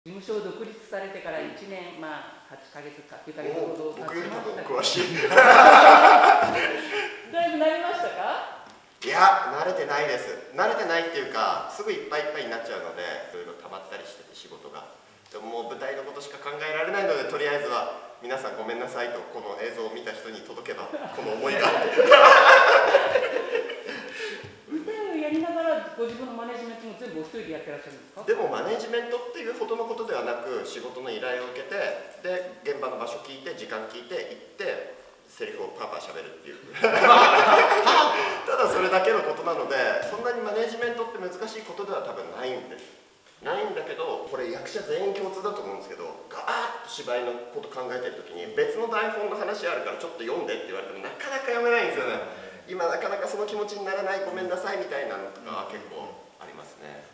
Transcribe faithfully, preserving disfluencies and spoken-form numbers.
事務所を独立されてからいちねん、まあ、はちかげつかきゅうかげつほど経僕より多分ちましたけど、 詳しいだいぶ慣れましたか？ いや、慣れてないです。慣れてないっていうか、すぐいっぱいいっぱいになっちゃうので、いろいろ溜まったりしてて、仕事が。でももう舞台のことしか考えられないので、とりあえずは皆さんごめんなさいと、この映像を見た人に届けば、この思いが。 舞台をやりながら、ご自分のマネジメントも全部お一人でやってらっしゃるんですか？ でもマネジメントっていうほどのことではなく、仕事の依頼を受けて、で現場の場所聞いて、時間聞いて、行ってセリフをパーパーしゃべるっていうただそれだけのことなので、そんなにマネジメントって難しいことでは多分ないんですないんだけど、これ役者全員共通だと思うんですけど、ガーッと芝居のこと考えてる時に、別の台本の話あるからちょっと読んでって言われてもなかなか読めないんですよね。今なかなかその気持ちにならない、ごめんなさいみたいなのとかは結構ありますね。